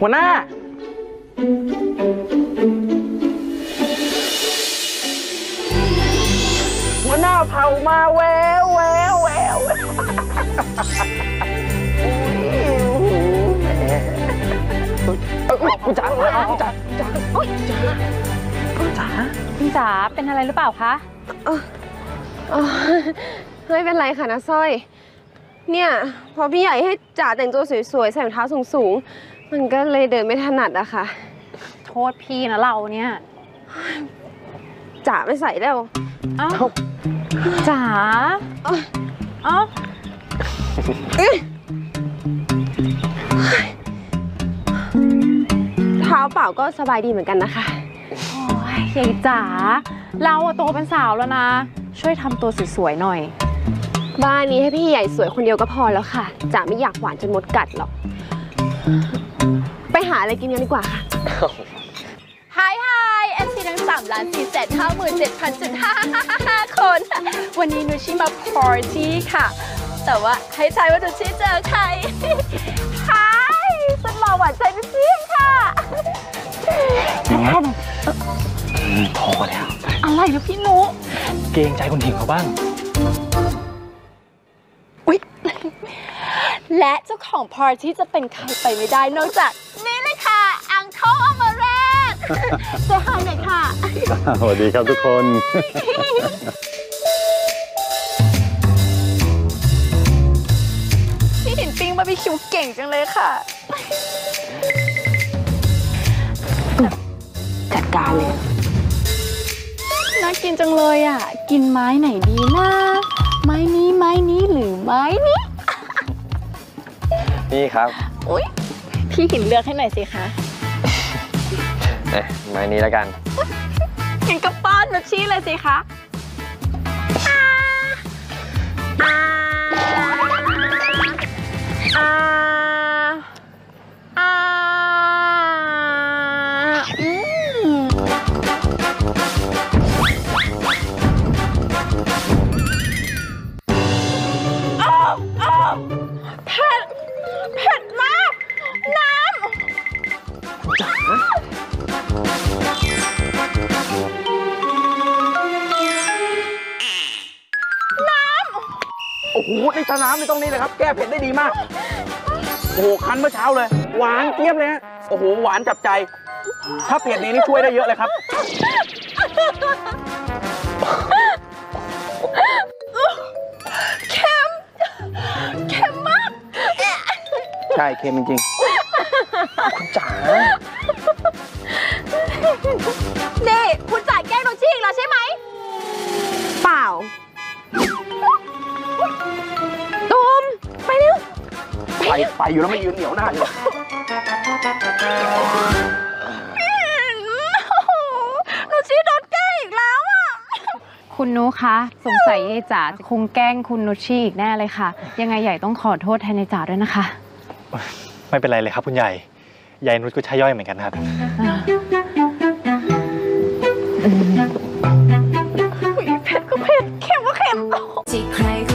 หัวหน้าเผามาแววแววแววคุณจ๋าคุณจ๋าคุณจ๋าเป็นอะไรหรือเปล่าคะไม่เป็นไรค่ะนะสร้อยเนี่ยพอพี่ใหญ่ให้จ๋าแต่งตัวสวยๆใส่รองเท้าสูงๆมันก็เลยเดินไม่ถนัดอะค่ะโทษพี่นะเราเนี่ยจ๋าไม่ใส่แล้วจ๋าเท้าเปล่าก็สบายดีเหมือนกันนะคะโอ้ยยายจ๋าเราโตเป็นสาวแล้วนะช่วยทำตัวสวยๆหน่อยบ้านนี้ให้พี่ใหญ่สวยคนเดียวก็พอแล้วค่ะจ๋าไม่อยากหวานจนมดกัดหรอกไปหาอะไรกินกันดีกว่าค่ะ FC ทั้ง3,457,755 คนวันนี้นุชชี่มาปาร์ตี้ค่ะแต่ว่าให้ทายว่านุชชี่เจอใครฮายสุดหล่อหวานใจนุชชี่ค่ะพอแล้วอะไรนะพี่นุเกรงใจคนถิ่นเขาบ้างอุ๊ยและเจ้าของปาร์ตี้จะเป็นใครไปไม่ได้นอกจากนี่เลยค่ะอังเคิลอมเรศเซฮายหน่อยค่ะสวัสดีครับทุกคนพี่หินปิ้งบาร์บีคิวเก่งจังเลยค่ะจัดการเลยน่ากินจังเลยอ่ะกินไม้ไหนดีนะไม้นี้หรือไม้นี้นี่ครับอุ๊ยพี่หินเลือกให้หน่อยสิคะไม้นี้แล้วกันงั้นก็ป้อนนุชชี่เลยสิคะเผ็ดมากน้ำจ๋าโอ้โหนี่น้ำในตรงนี้เลยครับแก้เผ็ดได้ดีมากโอ้โหคั้นเมื่อเช้าเลยหวานเจี๊ยบเลยฮะโอ้โหหวานจับใจถ้าเผ็ดนี้นี่ช่วยได้เยอะเลยครับเค็มมากใช่เค็มจริงๆคุณจ๋านี่คุณจ๋าแกล้งนุชชี่อีกแล้วใช่ไหมเปล่าตูมไปเร็วไปอยู่แล้วไม่ยืนเหนียวหน้าอยู่นุชชี่โดนแกล้งอีกแล้วอ่ะคุณนุคะสงสัยยายจ๋าจะคงแกล้งคุณนุชชี่อีกแน่เลยค่ะยังไงใหญ่ต้องขอโทษแทนยายจ๋าด้วยนะคะไม่เป็นไรเลยครับคุณใหญ่ยายนุชก็ใช่ย่อยเหมือนกันครับเผ็ดก็เผ็ดเค็มก็เค็มที่ใคร